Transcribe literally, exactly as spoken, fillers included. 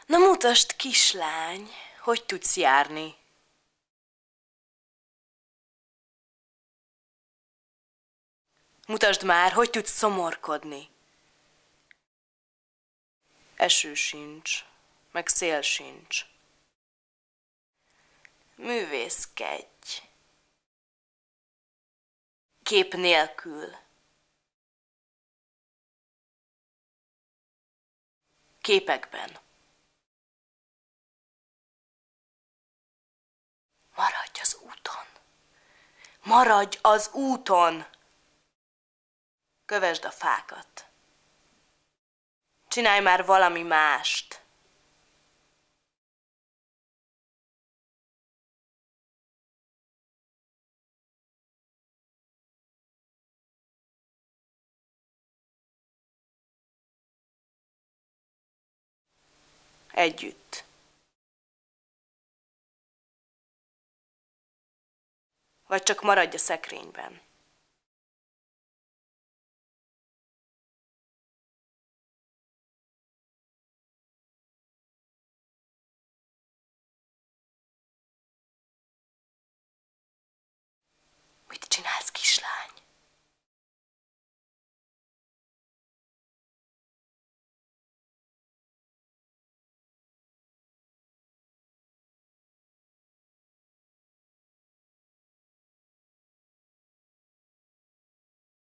Na mutasd, kislány, hogy tudsz járni. Mutasd már, hogy tudsz szomorkodni. Eső sincs, meg szél sincs. Művészkedj. Kép nélkül. Képekben. Maradj az úton. Maradj az úton. Kövesd a fákat. Csinálj már valami mást. Együtt. Vagy csak maradj a szekrényben. Mit csinálsz, kislány?